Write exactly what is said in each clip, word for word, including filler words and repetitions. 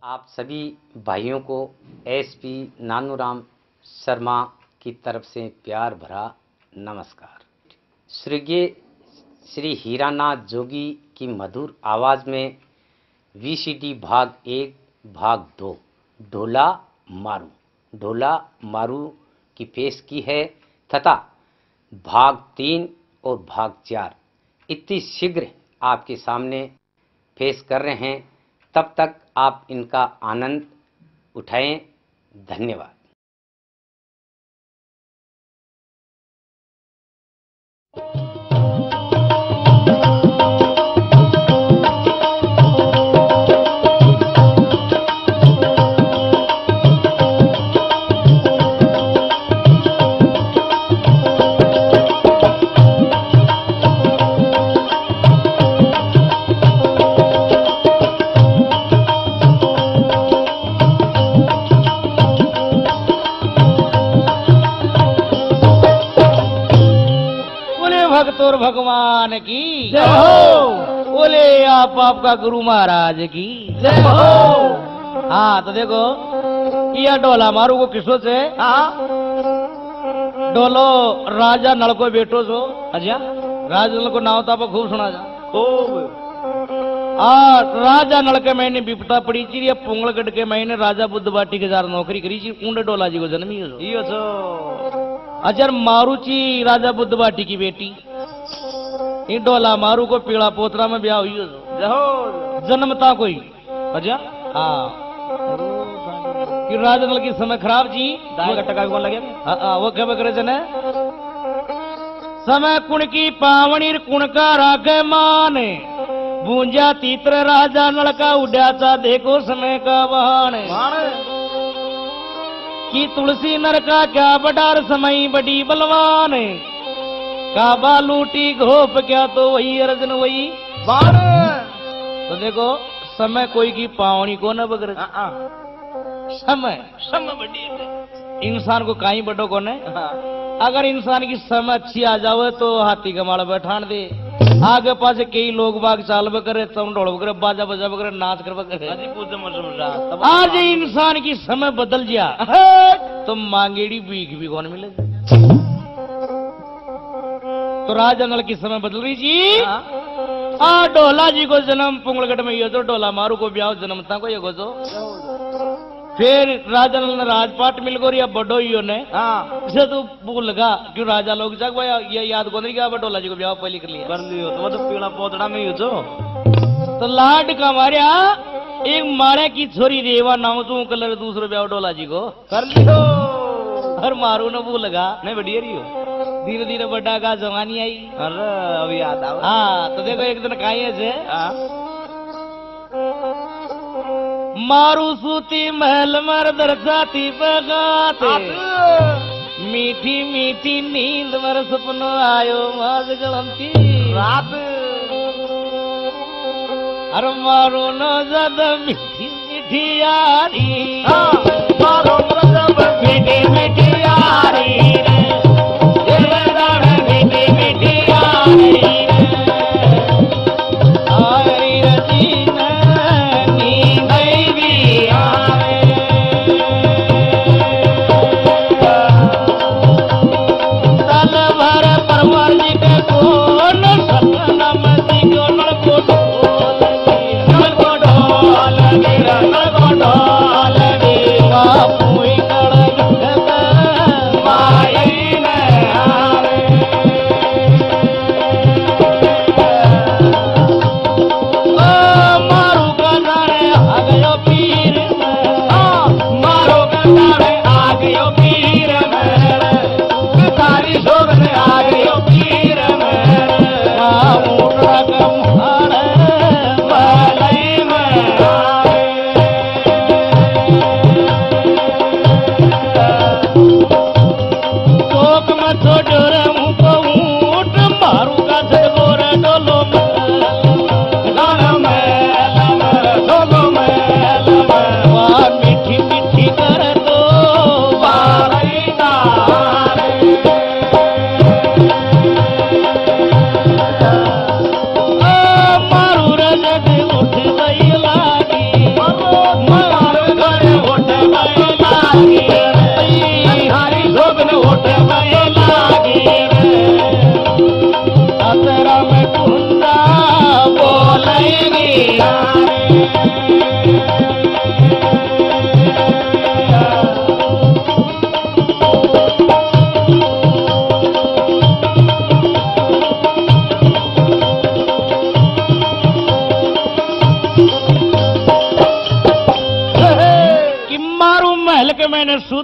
आप सभी भाइयों को एसपी नानूराम शर्मा की तरफ से प्यार भरा नमस्कार। स्वर्गीय श्री हीरानाथ जोगी की मधुर आवाज़ में वीसीडी भाग एक भाग दो ढोला मारू ढोला मारू की पेश की है तथा भाग तीन और भाग चार इतनी शीघ्र आपके सामने पेश कर रहे हैं। तब तक आप इनका आनंद उठाएं। धन्यवाद। भक्तोर भगवान की जय हो। बोले आप आपका गुरु महाराज की जय हो। हाँ तो देखो यह डोला मारू को किसो से हाँ डोलो राजा नल को बेटो सो अच्छा राजा नल को नाव तो आप खूब सुना जा खूब आ राजा नल के मैंने विपता पड़ी थी या पोंगलगढ़ के मैंने राजा बुद्ध बाटी के जार नौकरी करी थी ऊंडे डोला जी को जन्मी हो अजर मारूची राजा बुद्ध बाटी की बेटी डोला मारू को पीड़ा पोतरा में ब्याह हुई हो जन्मता कोई अच्छा हाँ कि राजा नल की समय खराब जी टका कौन लगे हाँ वो क्या करे जने समय कुण की पावनी कुण का रागे माने बूंजा तीतर राजा नल का उड्याचा देखो समय का बहाने कि तुलसी नर का क्या बडार समय बड़ी बलवान काबा लूटी घोप क्या तो वही अर्जन वही बाण। तो देखो समय कोई की पावनी को न बगर समय समय बड़ी इंसान को काई बड़ो को ने अगर इंसान की समय अच्छी आ जावे तो हाथी का माड़ा बैठान दे आगे पास कई लोग बाग चाल करे तम ढोल करे बाजा बजा करे नाच कर करे आज इंसान की समय बदल गया तो मांगेड़ी बीख भी कौन मिले तो राजा नल की समय बदल रही जी आ डोला जी को जन्म पुंगलगढ़ में ये तो डोला मारू को ब्याह जन्मता को ये को तो फिर राजा नल ने राजपाट मिल गो या बड़ो ही ने इसे तो भूल लगा क्यों राजा लोग जाग भाई ये याद को नहीं क्या डोला जी को ब्याह पहले कर लिया कर लियो तो वो तो पीड़ा पोतड़ा में ही जो तो लाड का मारिया एक मारे की छोरी रेवा नाम तू कलर दूसरे ब्याह डोला जी को कर लियो हर मारू न भूल लगा नहीं बढ़िया रही हो धीरे धीरे बड़ा का जवानी आई अरे अभी याद आ हाँ तो देखो एक दिन खाई है मारू सूती महल मर दरसाती बगाते मीठी मीठी नींद मर सपनो आयो माज गलंती रात अरे मारो न ज्यादा मीठी मीठी यारी मारो न ज्यादा मीठी मीठी यारी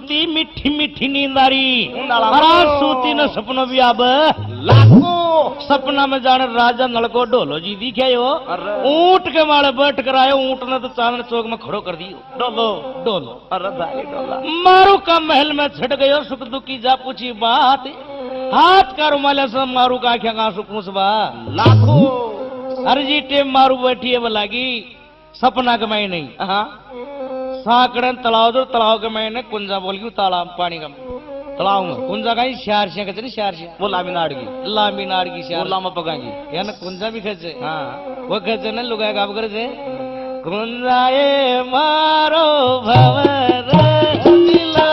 सूती मीठी मीठी नींदारी अरे सूती न सपनो भी अब लाखो सपना में जाने राजा नलको ढोलो जी दिखे हो ऊंट के माले बैठ कर आयो ऊंट ने तो चांदनी चौक में खड़ो कर दियो डोलो ढोलो अरे भाई डोला मारू का महल में छट गयो सुख दुख की जा पूछी बात हाथ का रुमाले से मारू का आंखें आंसू पूछबा लाखो अरे जी टेम मारू बैठी है बोलागी सपना के मैं नहीं हाँ साकड़न तालाब दो तालाब के मैंने कुंजा बोल गई तालाब पानी का तालाब में कुंजा का ही शार से कहते शार से वो लामीनाड़ की लामीनाड़ की वो शार लामा पकाएंगी या ना कुंजा भी खेचे हाँ वो खेचे ना लुगाए गाव करे से कुंजाए मारो भवर दिला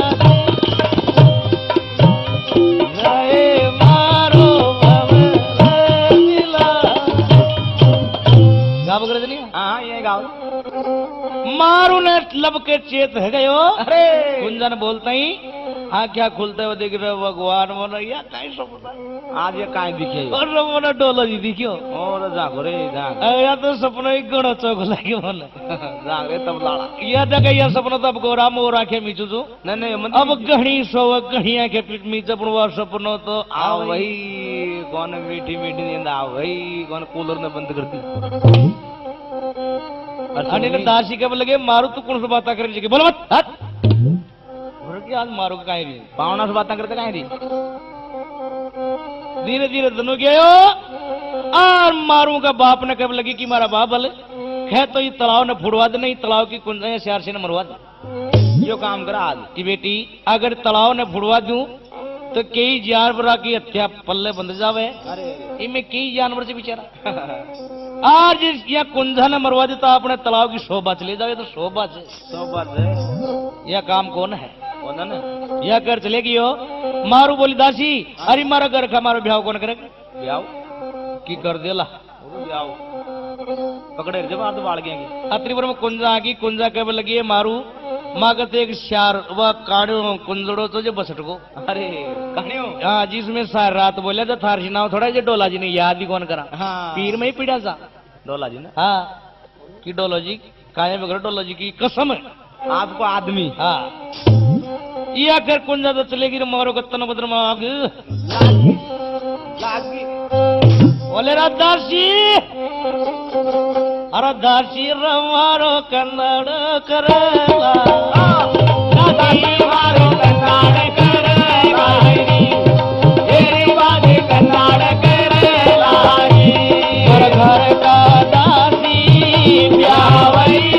कुंजाए मारो भवर दिला गाव करे से नहीं हाँ ये गाँव मारू ने लब के चेत है गयो अरे कुंजन बोलता ही हाँ क्या खुलते हुए दिख रहे हो भगवान मोना या काई सपना आज ये काहे दिखे और मोना डोला जी दिखियो और जागो रे जाग या तो सपना ही गणो चौक लागे मोने जाग रे तब लाड़ा या जगह या सपना तब गोरा मोर आंखें मीचू जो नहीं नहीं मन अब गहनी सो गहनी आंखें पीट मीच पड़वा सपनो तो आओ आओ भाई कौन मीठी मीठी नींद आओ भाई कौन कूलर ने बंद करती अने ने दासी के लगे मारू तू कौन सी बात करे जी बोल मत हट और क्या आज मारू का काहे री पावना से बातें करते काहे री धीरे धीरे दोनों गयो और मारू का बाप ने कब लगी कि मारा बाप बल खे तो ये तालाब ने फुड़वा दे नहीं तालाब की कुंजा श्यार से ने मरवा दे यो काम करा आज कि बेटी अगर तालाब ने फुड़वा दूं तो कई जानवर की हत्या पल्ले बंद जावे अरे इनमें कई जानवर से बेचारा आज यहाँ कुंजा ने मरवा देता अपने तालाब की शोभा चले जावे तो शोभा से तो बात है यह काम कौन है कौन है ना यह कर चलेगी हो मारू बोली दासी अरे मारा घर का मारो ब्याह कौन करे ब्याह की कर देला ब्याह पकड़े जब आप बाढ़ गएंगे अत्रिपुर में कुंजा आ गई कुंजा कब लगी है मारू मागत एक शार व काड़ो कुंजड़ो तो जो बसट को अरे कहानियों हाँ जिसमें सार रात बोले तो थारसी नाव थोड़ा जो डोला जी ने याद ही कौन करा हाँ पीर में ही पीड़ा सा डोला जी ना हाँ कि डोलो जी काये बगैर डोलो जी की कसम है आपको आदमी हाँ ये आकर कुंजा तो चलेगी रे मारो कत्तन बद्र माग लागी बोले रादासी अरे दासी रमारो कन्नड़ करेला दासी मारो कन्नड़ करेला तेरी बात कन्नड़ करेला घर घर का दासी ब्यावई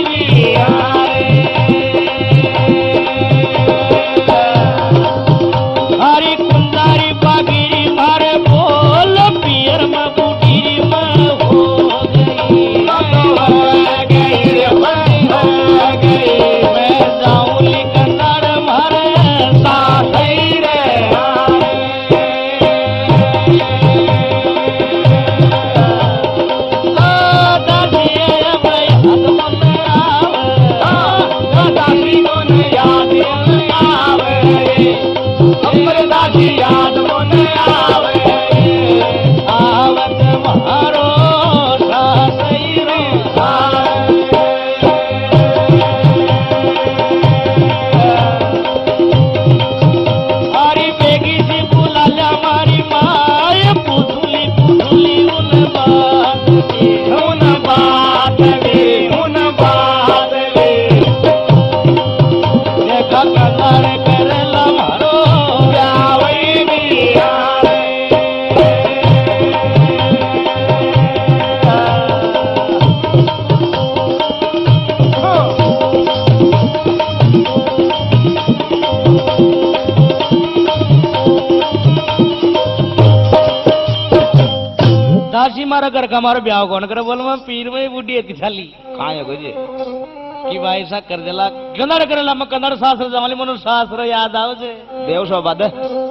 हरी कुंदारी बागी मारे बोल पियर में बूढ़ी में हो गई मैं जाऊं कन्नड़ मारे साथ ही रे याद मन आवे आवत मारो सासई रे हरी बेगी सी बुला ला मारी माय पुथुली पुथुली उन बात उन बात रे उन बात रे देखा कन्नड़ करेला मारो दासी मारा घर का मारो ब्याह कौन करे बोल मैं पीर में बूढ़ी थी थाली कहाँ है कोई जी कि भाई ऐसा कर देला कन्नड़ करेला मैं कन्नड़ शास्त्र जमाली मनु शास्त्र याद आओ जे देव सौ बाद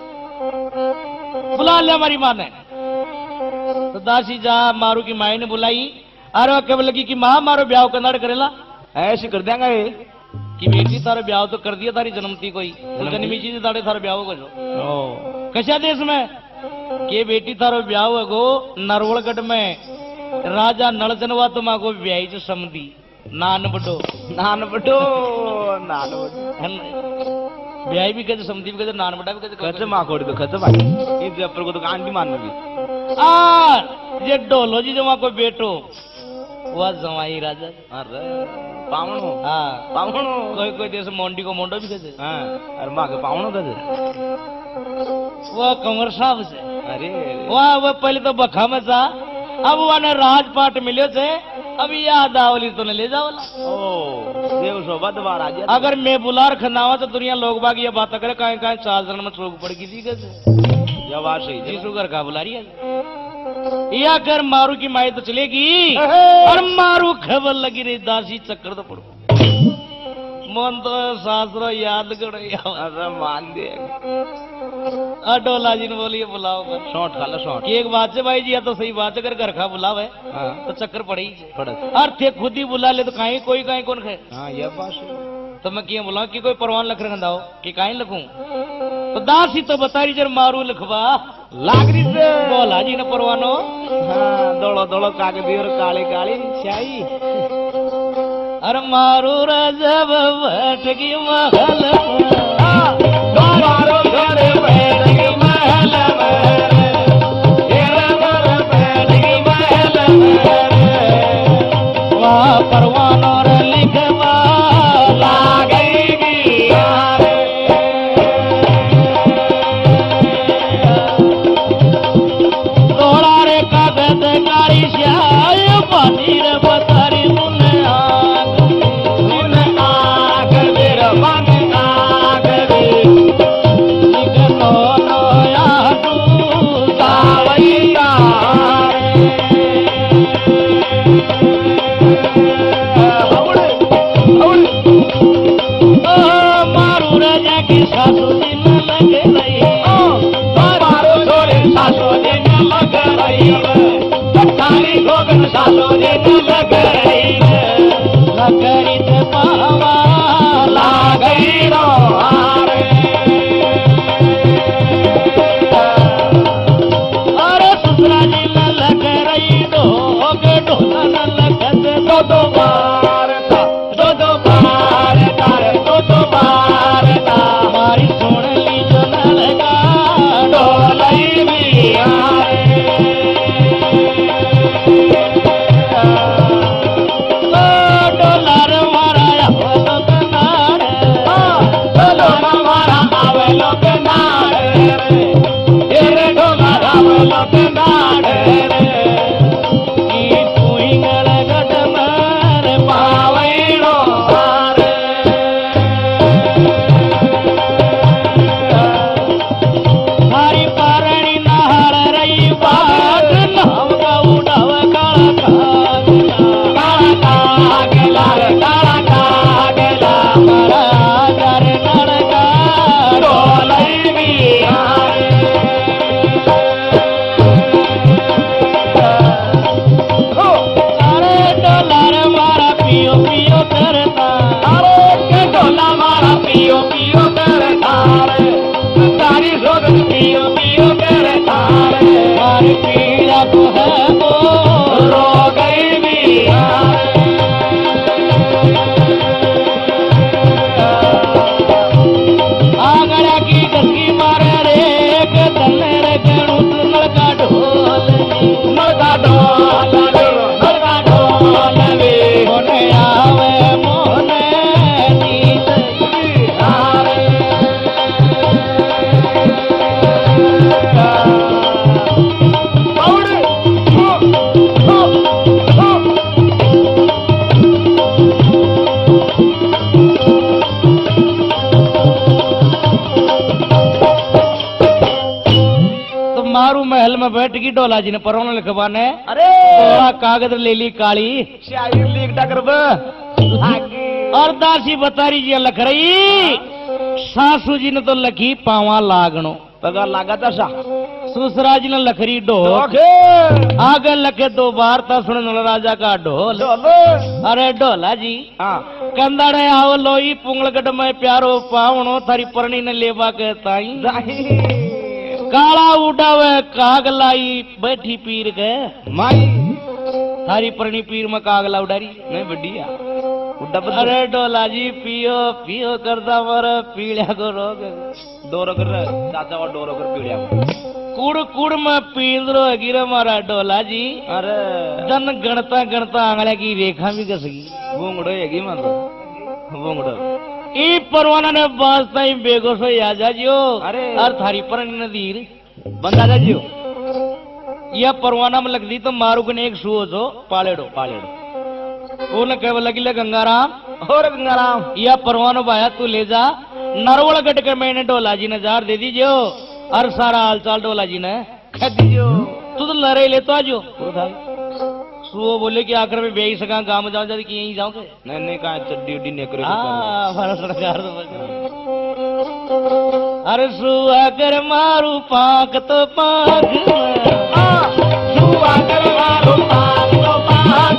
बुला लिया हमारी माँ ने तो दासी जा मारू की माई ने बुलाई अरे कब लगी कि माँ मारो ब्याह कन्नड़ करेला ऐसे कर देंगे ये कि बेटी तारा ब्याह तो कर दिया तारी जन्मती कोई जन्मी चीज तारे थारा ब्याह को जो कशा देश में के बेटी थारो ब्याह गो नरवड़गढ़ में राजा नलचनवा तो माँ को ब्याही जो समझी नान बटो नान बटो नान बटो ब्याह भी कहते समझी भी कहते नान बटा भी कहते कहते माँ कोड़ी तो कहते भाई ये जयपुर को तो आंटी मान भी आ ये डोलो जी जमा कोई बेटो वह जमाई राजा अरे पावनो हाँ पावनो कोई कोई देश मोंडी को मोंडो भी कहते हाँ अरे माँ के पावनो कहते वह कंवर साहब से अरे वह वह पहले तो बखा में था अब वह ने राजपाट मिले थे अब याद आवली तो ने ले जाओला ओ देव शोभा दोबारा आ गया अगर मैं बुला रखा नावा तो दुनिया लोग बाग ये बात करे काहे काहे चार जन में चौक पड़ गई थी कैसे जवाब सही जी सुगर का बुला रही है या कर मारू की माई तो चलेगी और मारू खबर लगी रही दासी चक्कर तो पड़ो मन तो शास्त्र याद कर अरे मान दे डोला जी ने बोलिए बुलाओ शॉर्ट खाला शॉर्ट एक बात से भाई जी या तो सही बात है अगर घर खा बुलावे हाँ तो चक्कर पड़े ही पड़त और थे खुद ही बुला ले तो कहीं कोई कहीं कौन खे हाँ ये बात सही तो मैं क्या बुलाऊं कि कोई परवान लख रखा हो कि कहीं लिखूं तो दासी तो बता रही जर मारू लिखवा लागरी से बोला जी ने परवानो हाँ दौड़ो दौड़ो कागदी और काली काली स्याही अरे मारू रजब बैठगी महल मारो घर बैठगी महल बैठगी महल वहाँ परवानो रे लिखवा लागेगी तोड़ा रे कागज गाड़ी श्याय पानी रे बतारी सुने आग सुन आग मेरा मन आग रे लिखनो नया तू सावैया औड़े औड़े ओ मारू राजा की सासू जी न लगे रही मारो छोरे सासो दिन लग रही तारी गोगन सासो दिन लग रही लगरित पावा लागई रो हारे अरे ससुरा जी न लग रही ढोग ढोला न लगत दो दो बार था दो दो बार तारे दो दो बार था हमारी सुन ली जो न लगा डोलई भी आए ओ डोलार मारा आवलो कनाड़ चलो हमारा आवे लोग नाड़े रे ढोला आवे लोग नाड़े की पुईंगल गडमर पावैनो हारे हरी पारणी नहाड़ रही बाट नाव का उड़ाव काला कागला काला कागला रे काला कागला राजा रे नड़का डोलई भी आए हो अरे डोलार मारा पियो पियो करता अरे के डोला मारा पियो पियो करे तारे तारी सोगन पियो पियो करे तारे हमारी पीड़ा तो है वो रो गई भी आए आगरा की कसकी मारे रे एक तन्ने रे गणु लड़का ढोल नलका ढोल नलका ढोल वे मोने आवे मोने नीत आरे औड़े हो हो हो तो मारू महल में बैठ गई डोला जी ने परवाना लिखवाने अरे थोड़ा कागज ले ली काली शाही लीक डकर बे आगे और दासी बतारी जी लख रही सासू जी ने तो लखी पावा लागनो पगा लगा था सा ससुरा जी ने लखरी ढोल ओके आगे लखे दो बार था सुन राजा का ढोल चलो अरे डोला जी हाँ कंदड़े आओ लोई पुंगलगढ़ में प्यारो पावनो थारी परणी ने लेवा के ताई दाही काला उड़ावे कागलाई बैठी पीर गए माई थारी परणी पीर में कागला उडारी नहीं बढ़िया डब अरे डोला जी पियो पियो करता मर पीड़िया को रोग डोरो कर चाचा और डोरो कर पीड़िया को कुड़ कुड़ में पींदरो गिरे मारा डोला जी अरे जन गणता गणता आंगल्या की रेखा भी कसगी वोंगड़ो हैगी मान वोंगड़ो ई परवाना ने वास्ता ही बेगोसो याजा जियो अरे और थारी पर नदीर बंदा जा जियो यह परवाना में लग दी तो मारू कने एक सुओ जो पालेडो पालेडो उन्हें कह लगी ले गंगाराम और गंगाराम यह परवानो भाया तू ले जा नरवल गट के मैंने डोला जी ने जार दे दीजियो और सारा हालचाल डोला जी ने कह दीजियो तू तो लड़े ले तो आजो सुओ बोले कि आखिर में बेई सका गांव जाओ जाती कि यहीं जाओगे नहीं नहीं कहा चड्डी उड्डी नहीं करे हमारा सरकार अरे सुआ कर मारू पाक तो पाक सुआ कर मारू पाक तो पाक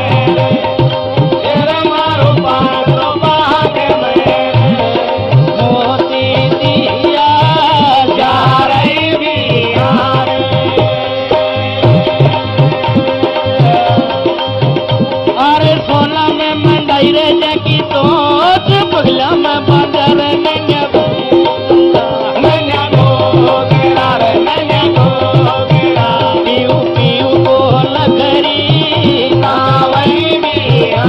पगला में बाजार नैया को नैया को गिरा रे नैया को गिरा पीऊ पीऊ को लगरी नावई बिया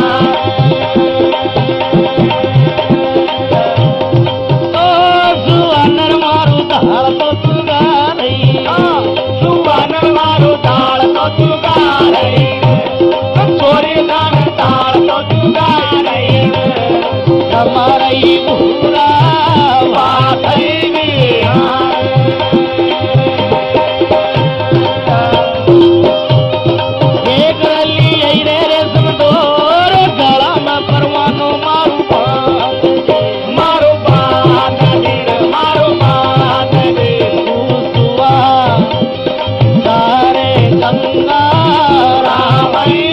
ओ सुवानर मारू दाल तो तुगा रही सुवानर मारू दाल तो तुगा रही छोरी दान दाल तो तुगा रही हमारा ही पूरा बात एक रली आई रे रेशम डोर गला में परवानो मारू बात मारू बात मारू बात सुआ सारे गंगा रावई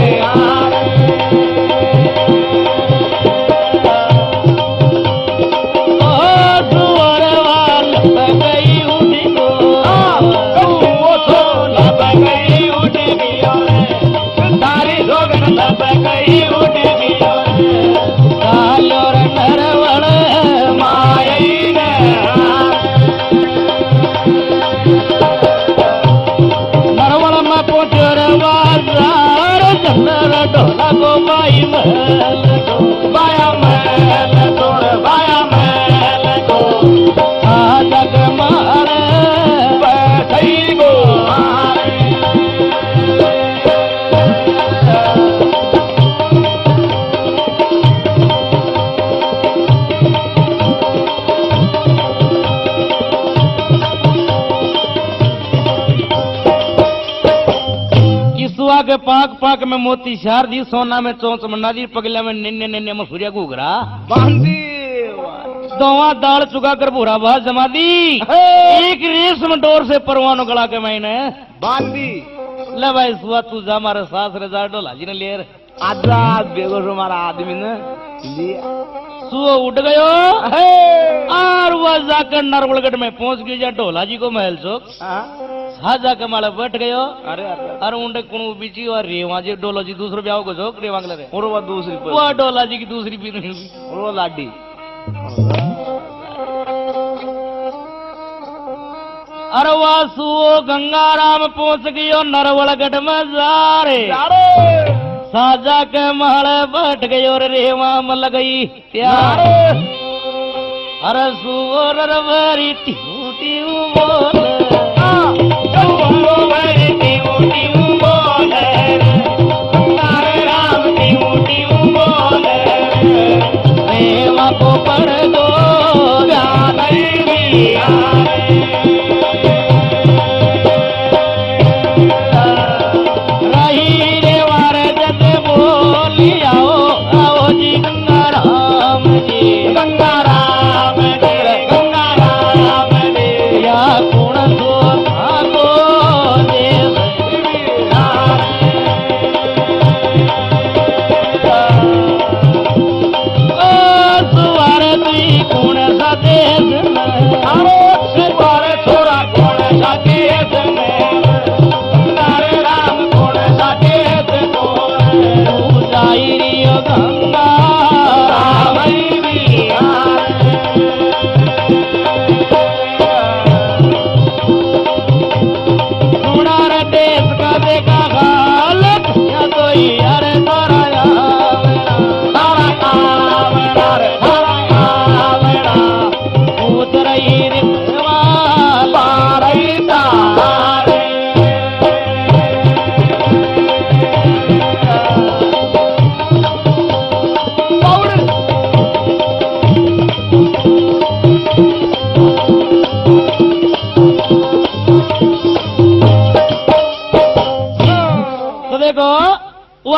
डोला को बाई महल को बाया महल तोड़ बाया महल को जग मारे बैठई गो के पाक पाक में मोती शार दी सोना में चौंच मना दी पगला में निन्ने निन्ने मसूरिया घूघरा बांधी दोवा दाल चुका कर भूरा भात जमा दी एक रेशम डोर से परवानो गला के मैंने बांधी ले भाई सुआ तू जा हमारे सास रे जा डोला जी ने ले आजाद बेगो हमारा आदमी ने लिया सुओ उठ गयो और वह जाकर नरवलगढ़ में पहुंच गई जा डोला जी को महल चौक हाजा के माले बैठ गयो अरे अरे उन्हें कुण बीची और रेवा जी डोला जी दूसरे ब्याह को जोक रेवा ले और वो दूसरी वो डोला जी की दूसरी भी नहीं और वो लाडी अरे वासु गंगाराम पहुंच गयो नरवलगढ़ में जा रे साजा के माले बैठ गयो और रेवा में लग गई प्यार अरे सुवर रवरी टिऊ टिऊ बोल को पढ़ दो रही रे वार जत बोली आओ आओ जी गंगा राम जी गंगा राम जी गंगा राम जी या कुण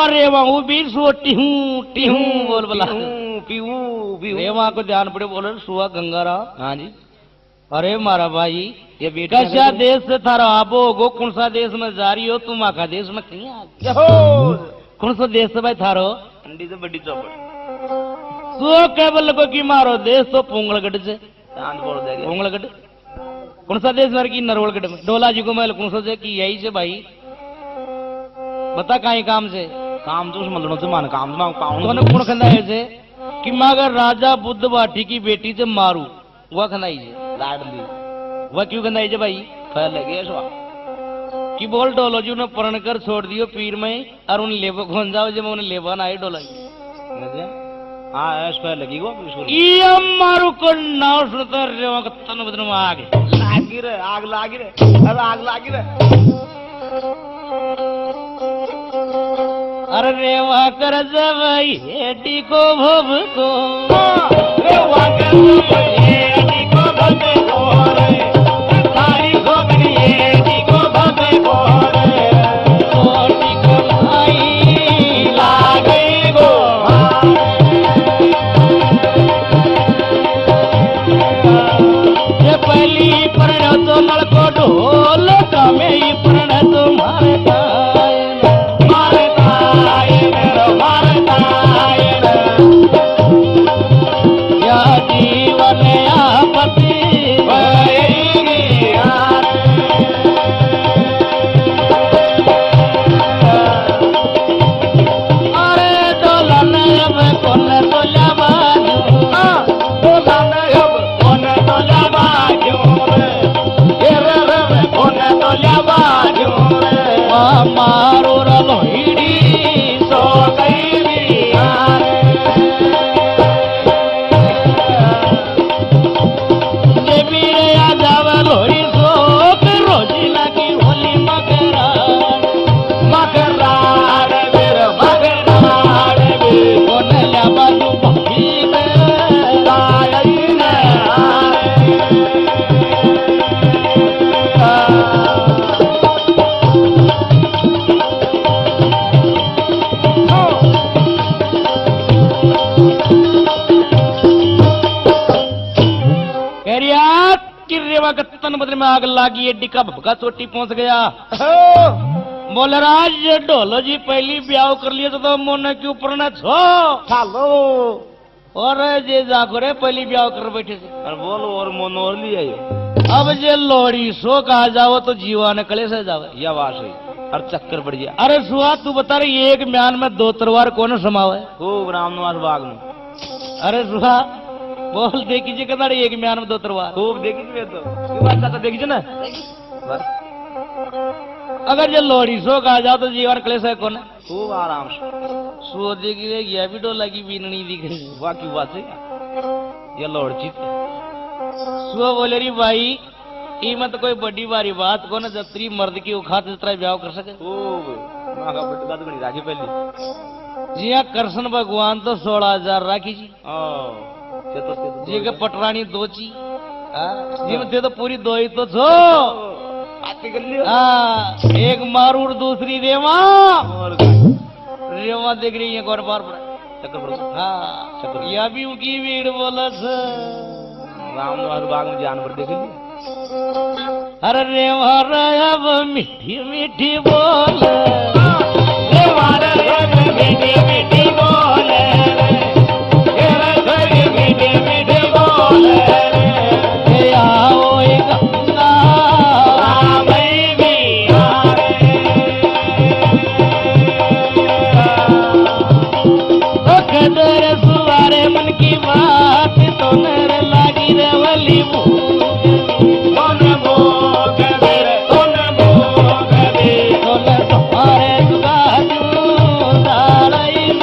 सुआ रेवा हूँ भी सो टिहू टिहू बोल बोला पीऊ पीऊ रेवा को ध्यान पड़े बोले सुआ गंगारा। हाँ जी अरे मारा भाई ये बेटा कैसा देश से थारा आबो गो कौन सा देश में जा रही हो तुम आका देश में कहीं आ कौन सा देश से भाई थारो अंडी से बड़ी चौपड़ सो केवल को की मारो देश तो पोंगलगढ़ से चांद बोल देगा पोंगलगढ़ कौन सा देश मर की नरवलगढ़ में डोला जी को मैं कौन सा से की यही से भाई बता कहीं काम से काम तो मतलब से मान काम तो पाऊं तो कौन खंदा है से कि मगर राजा बुद्ध बाटी की बेटी से मारू वह खंदाई से लाडली वह क्यों खंदाई से भाई फैल लगे सो कि बोल डोलो जी उन्हें परण कर छोड़ दियो पीर में और उन लेबो खोन जाओ जब उन्हें लेबा ना आई डोला हाँ ऐस फैल लगी वो ये मारू को नाव सुनता रेवा का तन बदन में आग लागी रे आग लागी रे अरे आग लागी रे अरे रेवा कर जवाई हेडी को भव को रेवा कर जवाई हेडी को भव को रे तारी गोबरी हेडी को भव को रे कोटी को लाई लागे गो ये पहली प्रण तो लड़को ढोल का में ही प्रण तुम्हारे मारो रलोहिड़ी सो गई देवी आ जावे लोही सो रोजी लगी होली मकरा मकरा रे वीर मकरा रे वीर कोने ल्या बाजू भक्ति में ताई ने तन बदले में आग लागी एडी का भभका चोटी पहुंच गया बोले राज ये ढोलो जी पहली ब्याह कर लिया तो, तो मोने के ऊपर न छो खालो और जे जाको रे पहली ब्याह कर बैठे थे और बोलो और मोन और लिया अब जे लोहड़ी सो कहा जाओ तो जीवा ने कले से जावे या बात सही और चक्कर बढ़ गया। अरे सुहा तू बता रही एक म्यान में दो तलवार कौन समावे खूब रामनिवास बाग में अरे सुहा बोल देखी कहना एक म्यान में दो तलवार खूब देखी तो तो देखी ना अगर ये लोहड़ी सो कहा जाओ तो जीवन कलेश है कौन खूब आराम से सो देखी गया भी डोला की बीननी दिख रही वाह की बात है ये लोहड़ चित सो बोले री भाई ई मत कोई बड़ी बारी बात को ना जब त्री मर्द की उखात इस तरह ब्याह कर सके खूब मां का बटका तो बड़ी राखी पहली जी हाँ कृष्ण भगवान तो सोलह हजार राखी जी जी के पटरानी दो ची जी में तो पूरी दो ही तो छो हाँ एक मारूर दूसरी रेवा रेवा देख रही है गौर बार चक्कर हाँ यह भी उनकी भीड़ बोला रामनिवास बाग में जानवर देख लिया अरे रेवा अब मीठी मीठी बोल रेवा मीठी मीठी बोल मीठी मीठी बोल आओ गंगा कदर सुवारे मन की बात तो नर लागी रे वली तुम्हारे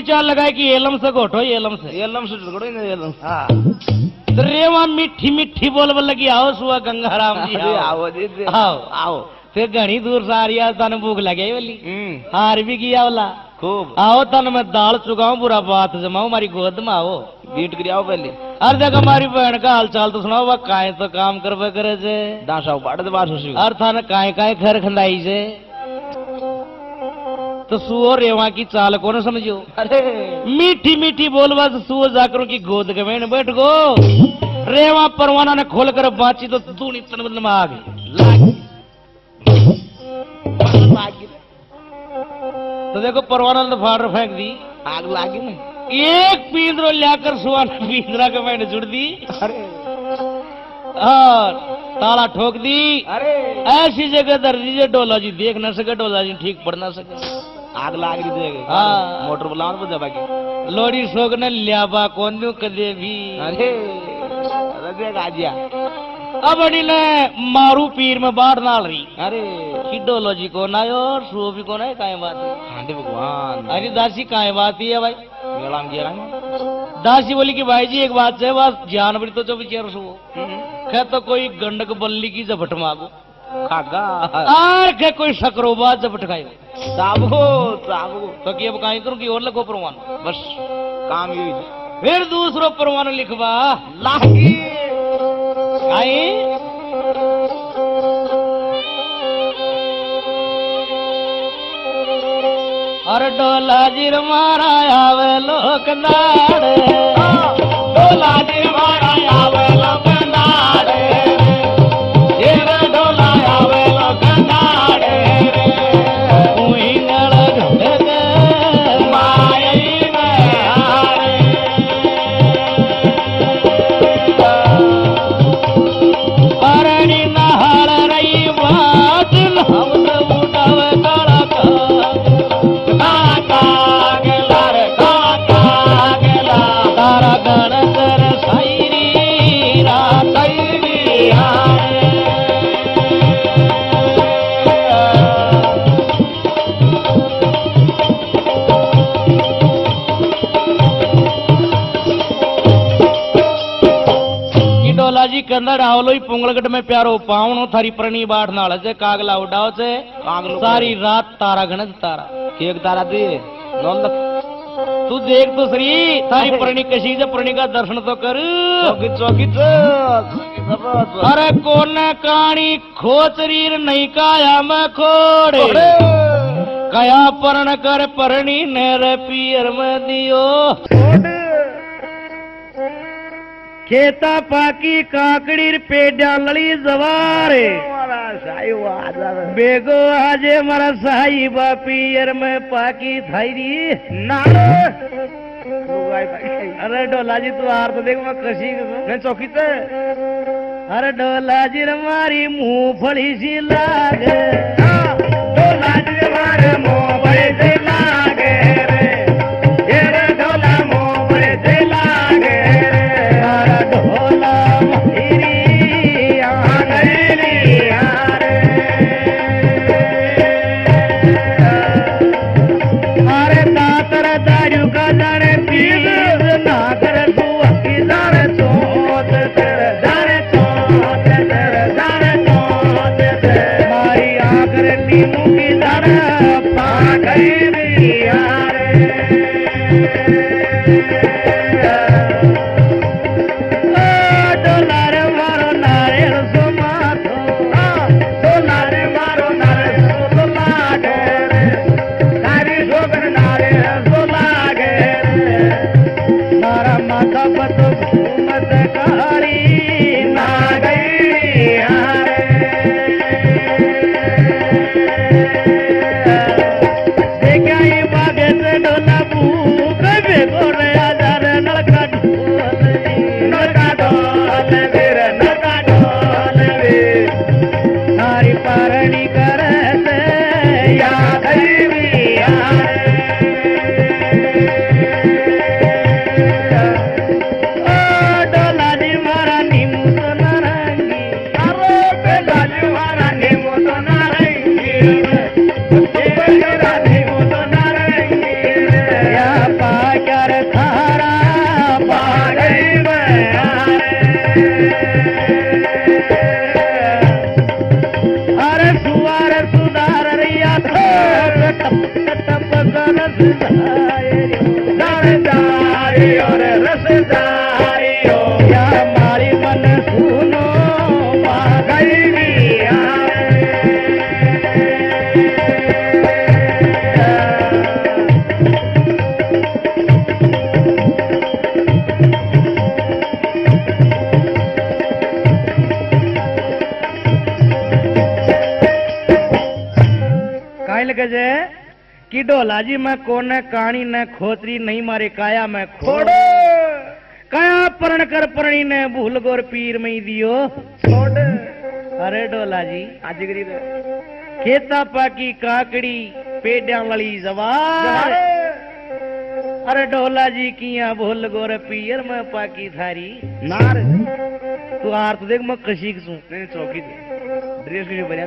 थोड़ी चाल लगाए कि एलम से घोटो एलम से एलम से झगड़ो ही नहीं एलम हाँ तो रेवा मीठी मीठी बोल बोल लगी आओ सुआ गंगाराम जी अरे आओ आओ जी जी। आओ आओ फिर घनी दूर सारिया तन भूख लगे वाली हम्म हार भी किया वाला खूब आओ तन मैं दाल चुकाऊं बुरा बात जमाऊं हमारी गोद में आओ बीट कर आओ पहले अरे देख हमारी बहन का हाल चाल तो सुनाओ वह काहे तो काम करवे करे जे दासा बाड़ दे बास होसी और थाने काहे काहे घर खंदाई से तो सुओ रेवा की चाल कौन समझो अरे मीठी मीठी बोल बस सुओ जाकरों की गोद के में बैठ गो रेवा परवाना ने खोल कर बाची तो दूनी तन बदल में आ गई लागी तो देखो परवाना ने फाड़ फेंक दी आग लागी ना एक पींदरो लाकर सुहाना पींदरा के मैंने जुड़ दी अरे और ताला ठोक दी अरे ऐसी जगह दर दीजिए डोला जी देख ना सके डोला जी ठीक पड़ ना सके आग लाग रही देगे हाँ। मोटर बुलाओ तो जब बाकी लोड़ी सोग ने लियाबा कौन दू कदे भी अरे रजे गाजिया अब अड़ी ने मारू पीर में बाढ़ नाल रही अरे कि डोलो जी कौन आयो और सो भी कौन है काहे बात है हांडे भगवान अरे दासी काहे बात है भाई मेला में गया ना दासी बोली कि भाई जी एक बात है बस जान बड़ी तो चुप चेर सो खे तो कोई गंडक बल्ली की झपट मांगो खागा आर के कोई शकरोबा झपट खायो साबो साबो तो कि अब काहे करूं कि और लगो परवान बस काम यही फिर दूसरो परवान लिखवा लागी आई और डोला जिर मारा आवे लोक नाड़े डोला जी मारा आवे लोग नाड़े ये डोला आवे लोग नाड़े उही नड़ घटे मायई में हारे परणी नहाड़ रही बात हम सब उठावे काला काका गेला रे काका गेला तारा गण कर साईरी रात तैरी हारे ई डोला जी कंदड़ आवलो ही पुंगलगढ़ में प्यारो पावनो थारी प्रणी बाट नाल से कागला उड़ाओ से कागलो सारी रात तारा गणत तारा केक तारा दे नौ लख तू देख तो श्री तारी प्रणी कशी से प्रणी का दर्शन तो कर चौकी चौकी अरे कोन काणी खोचरीर नहीं काया में खोड़े कया परण कर परणी नेर पियर में दियो खेता पाकी काकड़ी पेड्या लड़ी जवारे बेगो आजे मरा साई बापियर में पाकी थाईरी अरे डोला जी तू आर तो देख मैं कशी मैं चौकी से अरे डोला जी हमारी मुंह फड़ी सी लागे डोला जी हमारे मुंह बड़े से लागे रे ये रे डोला मुंह बड़े से लागे रे तारा ढोला मेरी आंगली यारे अरे दातर दारू का जाने पीर ना कर दुआ की जाने चोट तेरे जाने चोट तेरे जाने चोट तेरे मारी आकर नीमू की जाने पागली यारे डोला रे मारो नारियल सो माथो डोला रे मारो नारे सो लागे रे तारी शोभन नारे सो लागे रे मारा माथा पतो घूमत कारी ना गई यारे देखा ये बागे से डोला भूख बेगो रे आजार नलका ढोल नका डोल वीर नका डोल वीर सारी पारणी करते या दैवी यारे ओ डोला जी मारा नीमू तो नारंगी अरे बेला जुवारा नीमो तो नारंगी रे बेला नीमो तो नारंगी रे या पा खारा पागई अरे सुवार सुधार रिया टप टप रसदारी और रसदारी या मारी मन सुनो पागई जे कि ढोलाजी मैं कौन कहानी न खोतरी नहीं मारे काया मैं खोड़ो काया परण कर परणी ने भूल गोर पीर में दियो छोड़ अरे ढोलाजी आज गरीब खेता पाकी काकड़ी पेड्या वाली जवार अरे ढोलाजी किया भूल गोर पीर में पाकी थारी नार तू आर तो देख मैं कशी सू चौकी ड्रेस की बढ़िया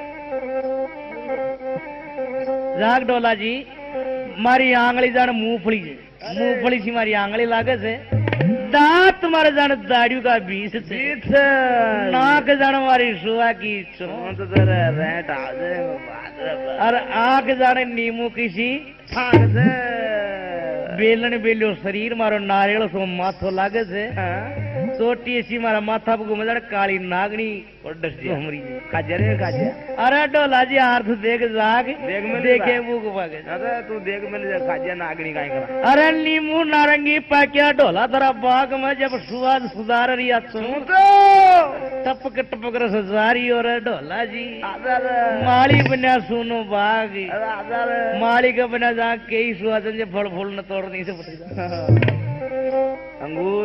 जाग डोला जी मारी आंगली जान मूंगफली मूंगफली सी मारी आंगली लागे से दांत मारे जान दाढ़ी का बीस बीस नाक जान मारी सुआ की चोंच दर रेट आजे और आंख जाने नीमू की सी छान से बेलन बेलियो शरीर मारो नारियल सो माथो लागे से चोटी सी मारा माथा पे घूमे काली नागनी और डस्टी हमरी काजे रे काजे अरे डोला जी आर्थ देख जाग देख में देखे बुक पागे अरे तू देख में काजे नागनी काई करा अरे नीमू नारंगी पाक्या डोला तेरा बाग में जब सुवाद सुधार रिया तो टपक टपक रस जारी और डोला जी माली बना सुनो बाग माली का बना जा कई सुवाद जे फल फूल न तोड़ नहीं से पता अंगूर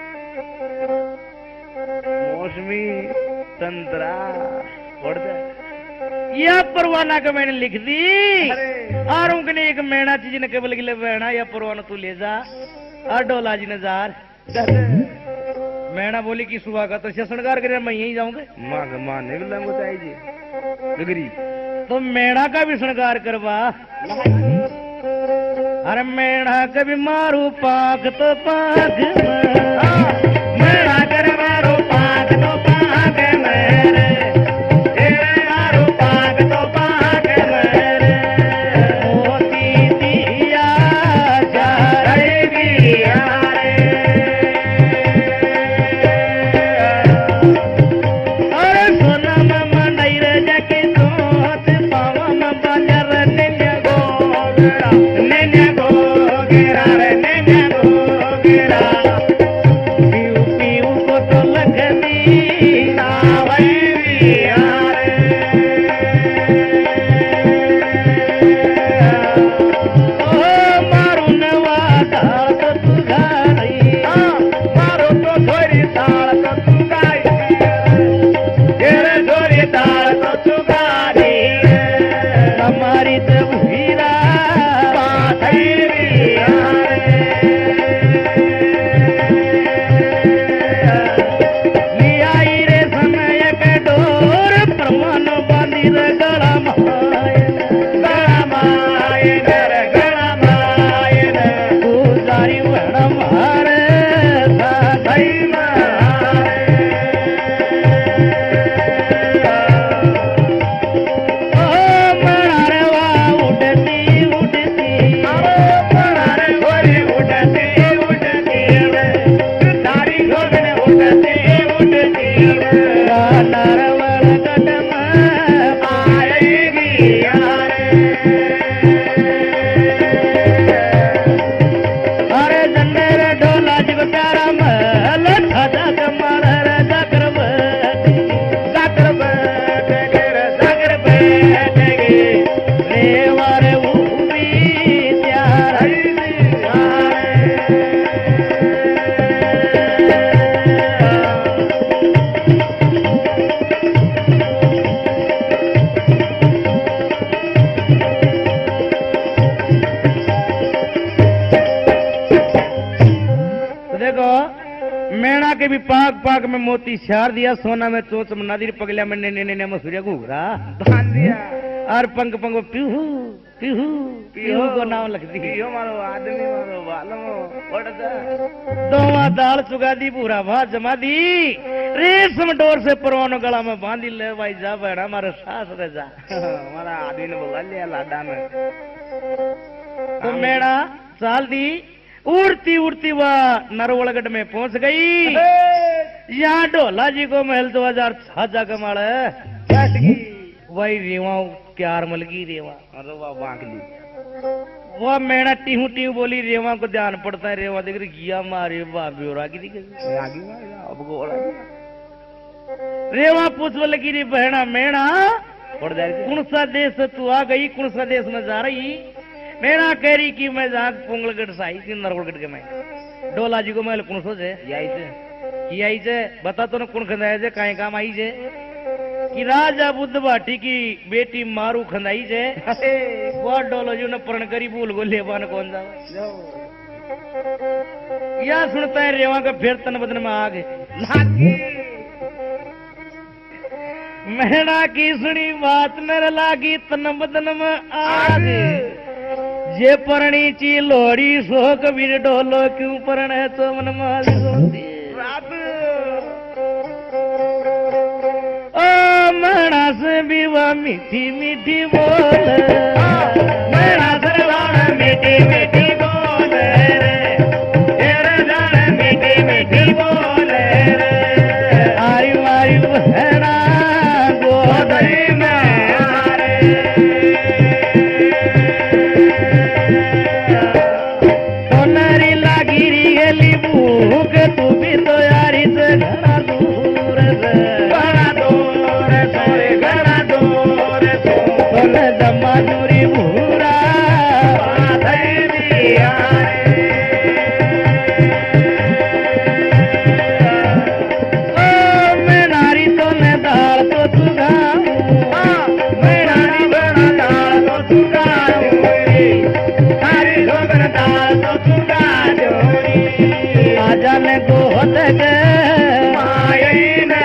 मौसमी संतरा यह परवाना का मैंने लिख दी और उनके एक मेणा चीज ने केवल के लिए बहना या परवाना तू ले जा और डोला जी ने जार मेणा बोली कि सुबह का तो शृंगार करे मैं यही जाऊंगा माँ का माँ नहीं बोला चाहिए गगरी तो मेणा का भी श्रृंगार करवा अरे मेणा कभी मारू पाक तो पाक मेणा कर मारू पाक तो पाक मेरे मारू पाक तो पाक मेरे मोती दिया जा रही अरे सोना मामा नहीं रे जाके तो पावा मामा जर ने गोगरा ने गोगरा रे ने गोगरा पीऊ पीऊ को तो लगनी नावई यारे ओ मारू नवादा तो तुगाई मारू तो थोड़ी ताल तो तुगाई तेरे थोड़ी ताल तो तुगाई हमारी तो हीरा पाथई भी पाक पाक में मोती शार दिया सोना में चोच में नदी पगलिया में ने ने ने मसूरिया घूरा बांध दिया और पंख पंख पीहू पीहू पीहू को नाम लगती है यो मारो आदमी मारो बालमो पड़ता दोवा दाल चुगा दी पूरा भात जमा दी रेशम डोर से परवानो गला में बांधी ले भाई जा बैठा हमारे सास रे जा हमारा आदमी ने बुला लिया लाडा में तो मेरा चाल दी उड़ती उड़ती वह नरवड़गढ़ में पहुंच गई। यहाँ ढोला जी को महल दो हजार छाजा कमाल वही रेवा प्यार मलगी रेवा अरे वाह बांक ली वह मेरा टीहू टीहू बोली रेवा को ध्यान पड़ता है रेवा देख रही किया मारे भाभी और आगे दिखे आगे अब गोला रेवा पूछ लगी रे बहना मेरा पड़ जाए कौन सा देश तू आ गई कौन सा देश में जा रही मेरा कह रही कि मैं जहाँ पोंगलगढ़ से आई थी नरवड़गढ़ के मैं डोला जी को मैं कौन सो जे यही से की आई जे बता तो न कौन खंदाया जे काहे काम आई जे कि राजा बुद्ध भाटी की बेटी मारू खंदाई जे वो डोलो जी ने प्रण करी भूल गो लेबान कौन जाओ या सुनता है रेवा का फिर तन बदन में आ गए मेहना की सुनी बात मेरे लागी तन बदन में आ गए जे परणी ची लोड़ी सो कबीर डोलो क्यों परण है तो मन माली सोती ओ मना से भी वह मीठी मीठी बोल मेरा सरवाना मीठी मीठी बोले रे तेरे जान मीठी मीठी बोले रे आरी मारी बहना गोदरी में तू भी तो यारी से घना दूर से घना दूर सोरे घना दूर सोने जमा दूरी भूरा मैं नारी तो मैं दाल तो चुगा मैं नारी बना दाल तो चुगा सारी लोगन दाल तो चुगा आजा ने को होते के मायई ने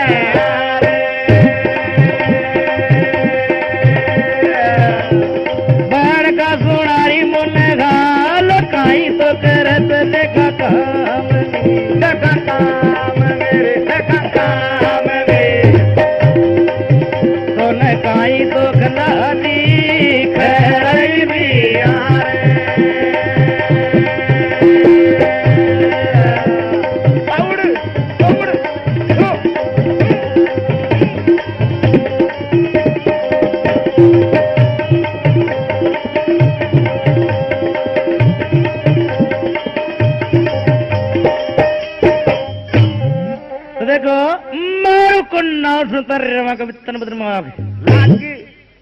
बाण का सुनारी मुन्ने घाल काई तो करत देखा काम देखा काम मेरे देखा काम मेरे सोने काई तो खंदाती खैरई भी यार देखो मारो को नाव सुनता रेवा का तन बदन में आ गए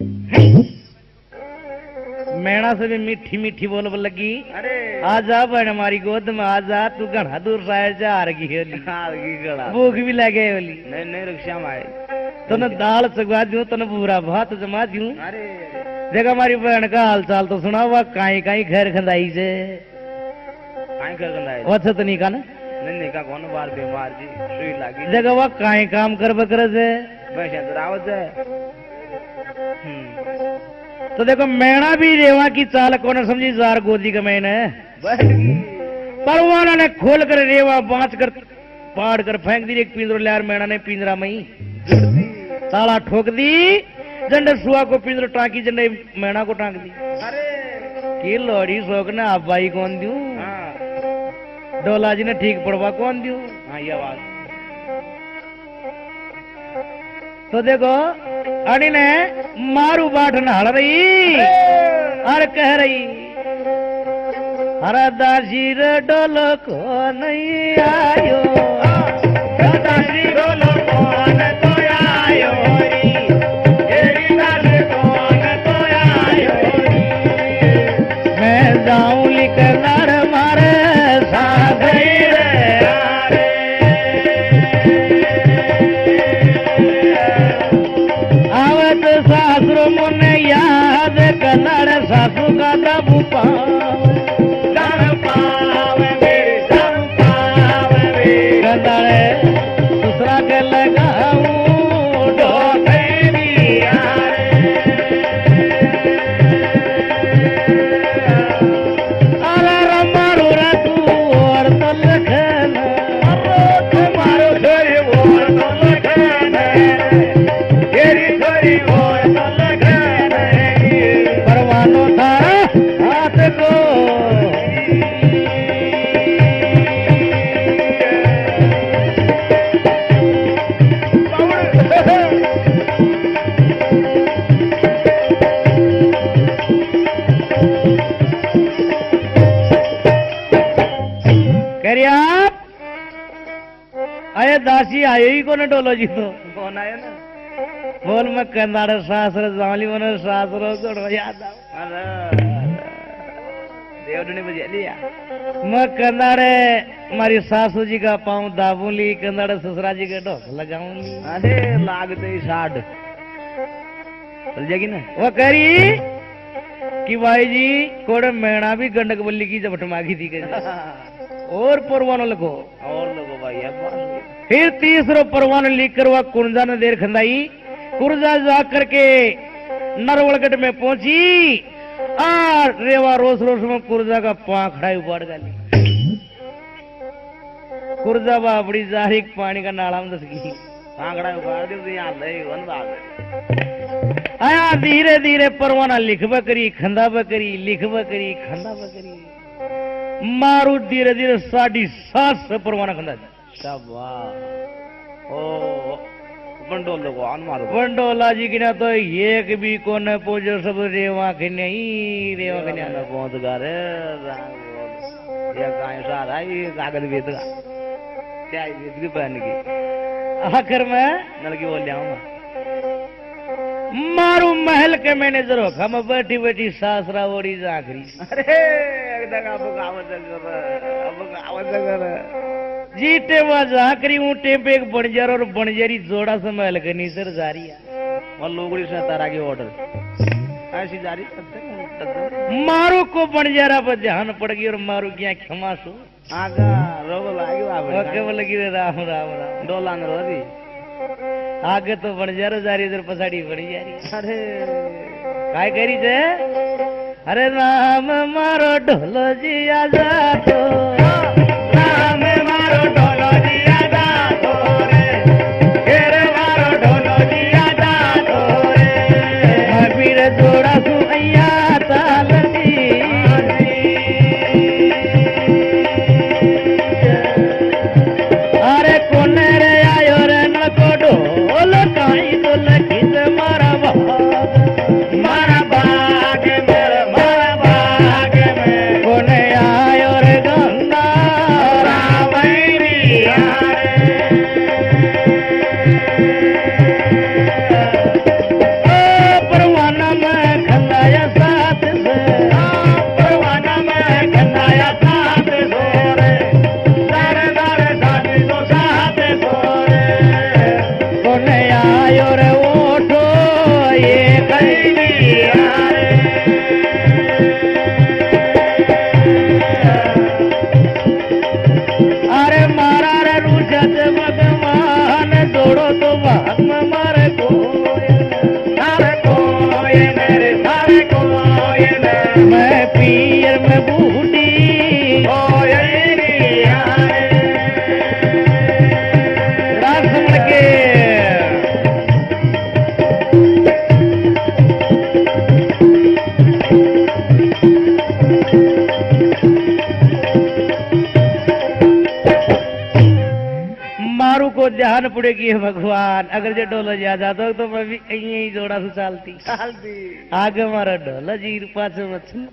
मैना से भी मीठी मीठी बोल लगी अरे आजा बहन हमारी गोद में आजा तू घना दूर साइड से हार गई होली भूख भी लगे होली नहीं नहीं रिक्शा में आए तने दाल सगवा दूं तने पूरा भात जमा दूं अरे देखा हमारी बहन का हाल चाल तो सुना हुआ काई काई खैर खंदाई से काई कर गंदा है अच्छा तो नहीं का ना नहीं नहीं का कौन बार बीमार जी सुई लागी देखा वह काई काम कर बकर से वैसे तो रावत है तो देखो मैना भी रेवा की चाल कौन समझी जार गोदी का मैंने परवाना ने खोल कर रेवा बांच कर पाड़ कर फेंक दी एक पिंजरो लियार मैना ने पिंजरा में ताला ठोक दी जंडे सुआ को पिंजरो टांकी जंडे मैना को टांक दी अरे की लोड़ी शोक ने आप भाई कौन दू डोला जी ने ठीक पड़वा कौन दू हाँ ये बात तो देखो अड़ी ने मारू बाट नहल रही और कह रही अरे दासी रे डोलो को नहीं आयो दासी डोलो कौन तो आयो तेरी दास कौन तो आयो मैं जाऊं लिखनार मारे साथ आवत सासुर मुने याद कलर सासू का दबू पाव दम पाव मेरे दम पाव मेरे आप अरे दासी आयो ही कोने डोलो जी तो कौन आया ना बोल मैं कंदाड़ सासर जावली मन सासर जोड़ो याद अरे देवडने बजा लिया मैं कंदाड़े हमारी सासू जी का पाँव दाबूली कंदाड़े ससुरा जी का ढोक लगाऊंगी अरे लागते ही साठ चल जाएगी ना वो करी कि भाई जी कोड़े मैणा भी गंडक बल्ली की जपट मांगी थी कर और परवानो लगो और लोगों भाई है फिर तीसरो परवानो लिखकर वह कुंजा ने देर खंदाई कुर्जा जा करके नरवड़गट में पहुंची और रेवा रोस रोस में कुर्जा का पाखड़ा उपाड़ गाली कुर्जा बाबड़ी जारी पानी का नाला में दस गई आंकड़ा उखाड़ दे तो यहाँ नहीं वन बात आया धीरे धीरे परवाना लिखवा करी खंदा बकरी लिखवा करी खंदा बकरी मारू धीरे धीरे साढ़ी सात से परवाना खंदा शाबाश ओ बंडोल लोगो आन मारो बंडोला जी की ना तो एक भी कोने पोजो सब रेवा के नहीं रेवा के नहीं ना पहुंच गा रे ये गाय सारा ये कागज बेच गा क्या बेच के पहन की आखिर में नलकी बोल जाऊंगा मारू महल के मैनेजर हो हम बैठी बैठी सासरा ओड़ी जाखरी अरे एकदम अब गावत कर अब गावत कर जीते वह जाकरी ऊँटे पे एक बंजर और बंजरी जोड़ा से महल के नीचे जा रही है और लोगड़ी से तारा की ऑर्डर ऐसी जारी करते मारू को बंजरा पर ध्यान पड़ गई और मारू क्या क्षमासु आगा रोग लागी बाबा ओके लगी रे राम राम राम डोला न रोदी आगे तो बंजरा जा रही इधर पछाड़ी बड़ी जा रही अरे काय करी जे अरे राम मारो ढोलो जी आजा तो राम मारो ढोलो जी आजा तो रे घेरे मारो ढोलो जी आजा तो रे महावीर जोड़ा सु अय्या तालती अरे कोने रे आयो रे न को ढोल काई तो लखीत मारा भाग मारा बाग मेरे मारा बाग में कोने आयो रे गंगा रावैरी यारे ओ परवाना में खंदाया साथ से परवाना में खंडाया साथ सोरे सारे सारे साथी तो साथ सोरे कोने आयो रे ओठो ये कैली यारे अरे मारा रे रूजत भगवान जोड़ो तो भाग में मारे को सारे कोई मेरे सारे कोई मेरे मैं पीर में बूढ़ी कोई यारे रात समझ के मारू को ध्यान पड़ेगी है भगवान अगर जो डोलो ज्यादा तो तो मैं भी यही जोड़ा से चालती चालती आगे मारा डोला जी पाछे मछली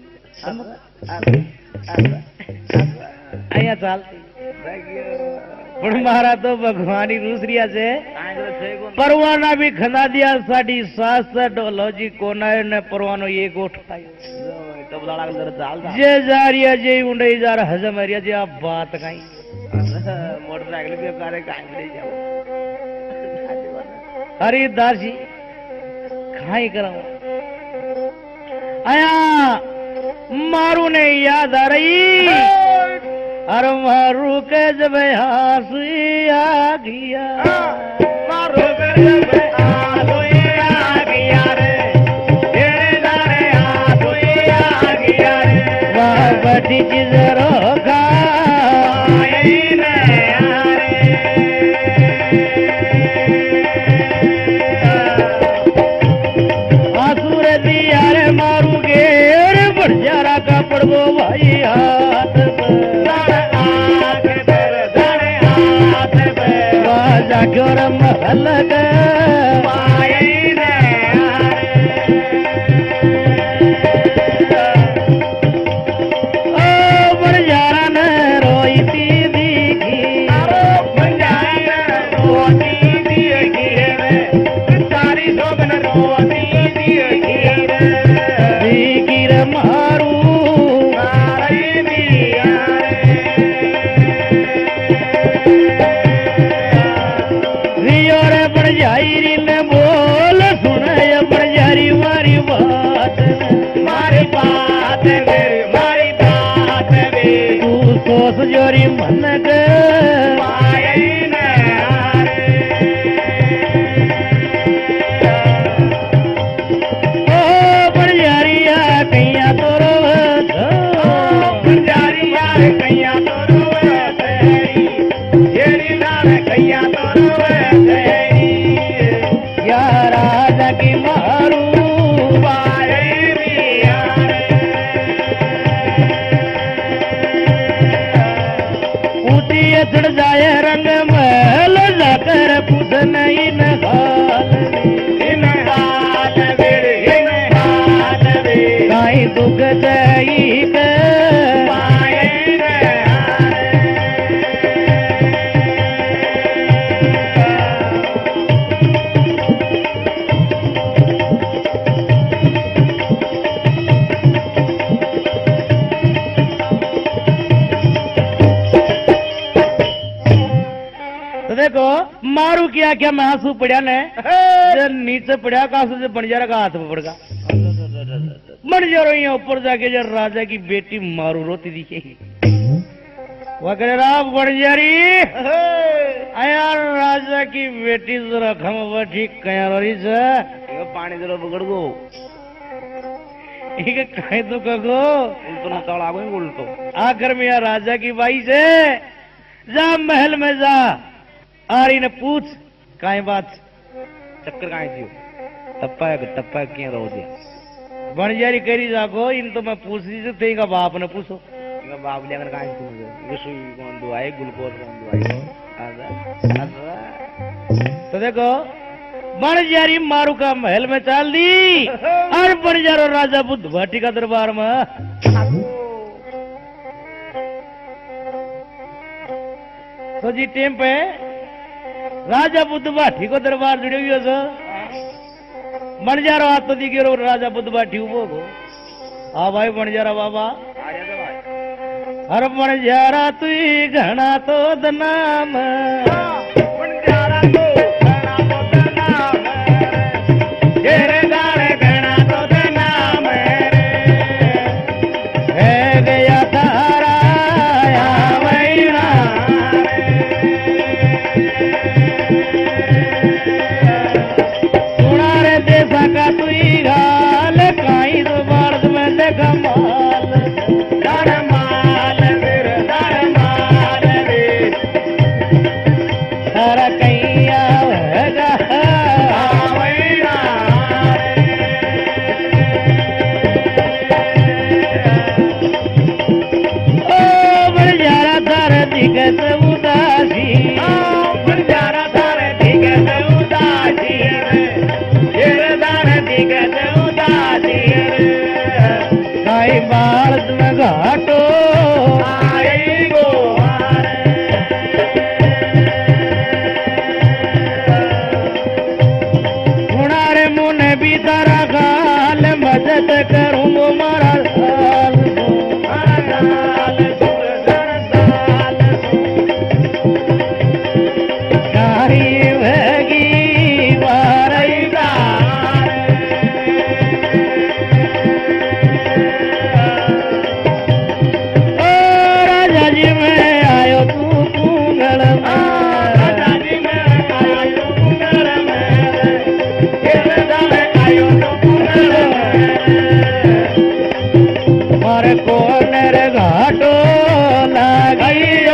अया चालती पर मारा तो भगवान ही दूसरिया से परवाना भी खना दिया साड़ी सास से डोलो जी कोना ने परवानो ये गोठ पायो जे जारिया जे उंडे जार हजम हरिया जे आप बात कहीं मोटरसाइकिल पे कारे काहे ले जाओ अरे दासी खाई कराऊं आया मारू ने याद आ रही अरे मारू के जब हंसी आ गया मारो कर जब आलो ये आ गया रे तेरे दारे आलो ये आ गया रे वह बड़ी चीज रोका आए ने आसुर दिया रे मारू के रे बढ़ जा रहा का पड़बो भाई हाथ दारे आग तेरे दारे हाथ पे बाजा क्यों महल के आए ने ओ बढ़ जा रहा न रोई थी दी मन के पायन ओ बड़ियारिया कैया तोरो बंजारिया कैया तोरो तेरी तेरी नाम कैया तोरो तेरी या राजा की मारू ऊंची चढ़ जाए रंग महल जाकर पूछ नहीं न काई दुख दई के देखो मारू क्या क्या मैं आंसू पड़ा ने जब नीचे पड़ा कासू से बंजारा का हाथ में पड़गा बंजारो यहाँ ऊपर जाके जब राजा की बेटी मारू रोती दिखेगी वह कह रहा बंजारी आया राजा की बेटी जरा खम बैठी कया रही से पानी जरा पकड़ गो कहीं तो कहो उल्टो ना तौड़ आगो उल्टो आखिर में यार राजा की बाई से जा महल में जा आरी ने पूछ काई बात चक्कर काई थी टप्पा टप्पा क्या रो दिया बंजारी करी जाको इन तो मैं पूछ दी से तेगा बाप ने पूछो तेगा बाप लेकर काई थी मुझे सुई कौन दुआई ग्लूकोज कौन दुआई आजा आजा तो देखो बंजारी मारू का महल में चाल दी और बंजारो राजा बुद्ध भाटी का दरबार में तो जी टेम पे राजा बुद्ध भाटी को दरबार जुड़े हुए सो बंजारो हाथ तो दिखे रो राजा बुद्ध भाटी उबो को हाँ भाई बंजारा बाबा हर बंजारा तू घना तो दनाम बंजारा तो घना तो दनाम तेरे गाने घना तो दनाम है गया तारा या मैना का तू घाल काई तो बार्द में देखा माल दर माल फिर दर माल रे सारा कैया हैगा आवैना ओ बंजारा तार दिखत उदासी बंजारा तार दिखत उदासी काई बार्द में घाटो आई गो उनारे मुने भी तारा गाल मदद करूँ मारा साल भगी वारई कोनर घाटो लागियो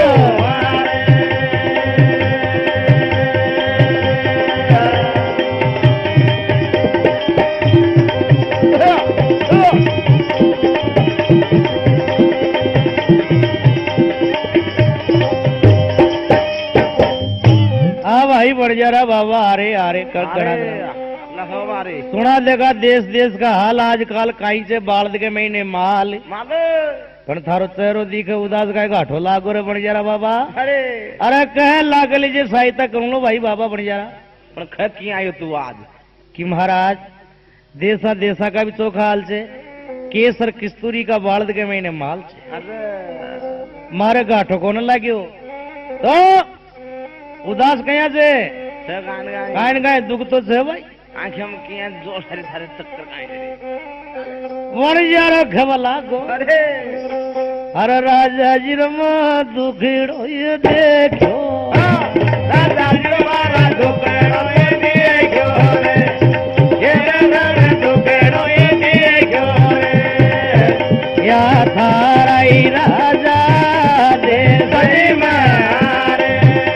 हाँ भाई बढ़ जा रहा बाबा अरे अरे कर करा सुना देगा देश देश का हाल आजकल काई से बालद के महीने माल पण थारो चेहरो दिखे उदास का घाटो लागो रे बन जा बाबा अरे अरे कह लाग लीजिए सहायता करूँ लो भाई बाबा बन जा पण खत की आयो तू आज कि महाराज देशा देशा का भी चोखा हाल से केसर किस्तूरी का बालद के महीने माल से अरे मारे घाटो को न लाग्यो तो उदास कया से गान गाए गायन गाय दुख तो से भाई आंखें में किया जो सारे सारे चक्कर गाए रे वन यारो घबला गो अरे अरे राजा जी रमा दुखड़ो ये देखो राजा जी मारा दुखड़ो ये देखो रे ये रे दुखड़ो ये देखो रे या थारा ही राजा दे सही मारे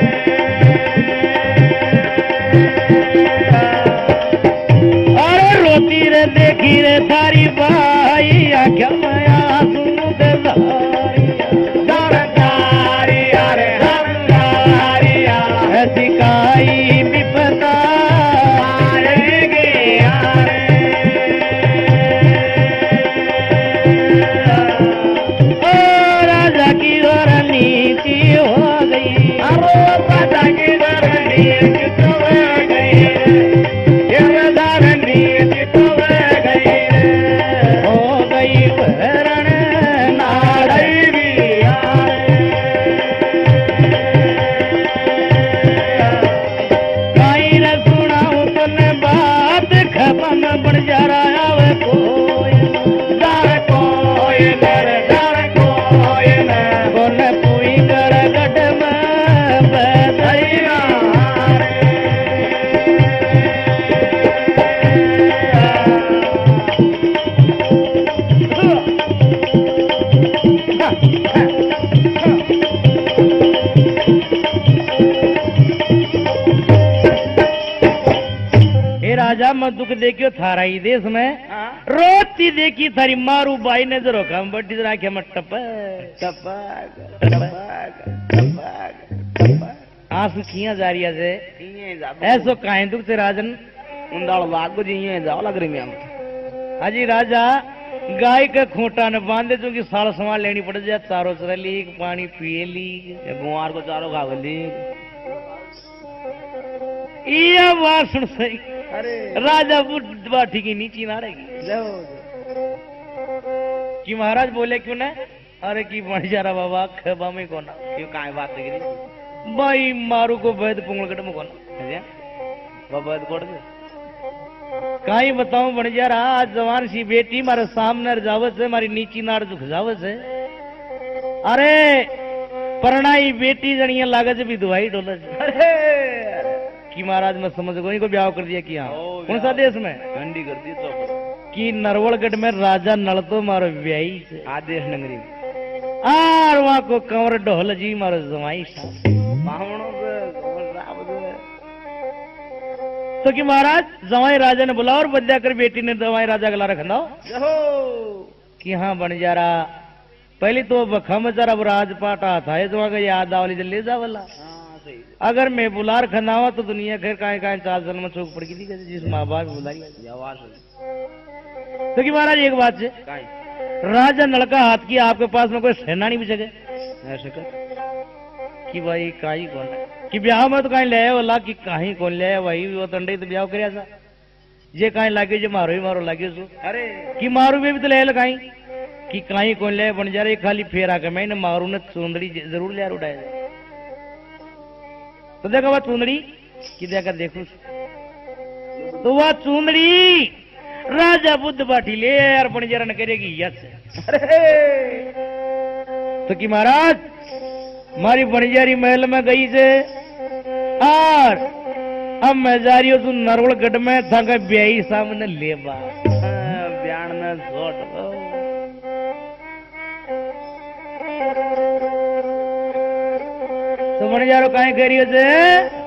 अरे रोती रे देखी रे थारी बाई आख्या माया सुन दे सिकाई विपदा राजा की और नीति हो गई राजा की नीति तो गई नीति तो गई हो गई भरण नाड़ी खपन बन जा रहा है कोई दर कोई दर दर कोई न बोल पुई कर गट में बधाई राजा मैं दुख देखियो थारा ही देश में रोती देखी थारी मारू बाई ने जरो कम बड़ी जरा के मत टपक टपक टपक टपक आंसू खिया जा रही है ऐसो काहे दुख से राजन उंदाल वागो जी ये जाओ लग रही मैं हाजी राजा गाय के खूंटा ने बांधे चूंकि साल संभाल लेनी पड़ जाए चारों चर ली पानी पिए ली गुआर को चारों खा ली ये बात सुन सही अरे राजा बाठी की नीची ना रहेगी कि महाराज बोले क्यों ना अरे की बन जा रहा बाबा खबा में कोना क्यों काहे बात करी भाई मारू को वैद पुंगलगढ़ में कोना है बाबा कोड़ दे काई बताऊं बन जा रहा आज जवान सी बेटी मारे सामने जावत है मारी नीची नार दुख जावत है अरे परणाई बेटी जनिया लागत भी दुआई डोलत अरे कि महाराज मैं समझ गई को ब्याह कर दिया कि हाँ कौन सा देश में ठंडी कर दी तो कि नरवलगढ़ में राजा नल तो मारो ब्याई से आदेश नगरी में आर वहां को कंवर ढोल जी मारो जमाई बावणों से तो कि महाराज जवाई राजा ने बुला और बद्या कर बेटी ने जवाई राजा गला रखना कि हाँ बन जा रहा पहले तो बखम जरा राजपाट आता है जो अगर याद आवली जल ले जावला अगर मैं बुलार खनावा तो दुनिया खैर काहे काहे चाल चल में चौक पड़ गई थी जिस माँ बाप बुलाई आवाज तो कि महाराज एक बात से राजा नलका हाथ की आपके पास में कोई सेना नहीं बिछे ऐसे कर कि भाई काई कौन है कि ब्याह में तो कहीं ले वाला कि कहीं कौन ले भाई वो तंडे तो ब्याह कर सा जे कहीं लागे जो मारो ही मारो लागे सो अरे कि मारू में भी तो ले लगाई कि कहीं कौन ले बन जा रही खाली फेरा के मैंने मारू ने चुंदड़ी जरूर ले उठाए तो देखा वह चुंदड़ी कि देखा देखो तो वह चुंदड़ी राजा बुद्ध बाठी ले यार बन जरा न करेगी यस तो कि महाराज मारी बनिजारी महल में गई से और अब मैं जा रही हूँ तू नरवलगढ़ में था ब्याई सामने ले बा ब्याण में जोट तो बनिजारो काहे कह रही हो से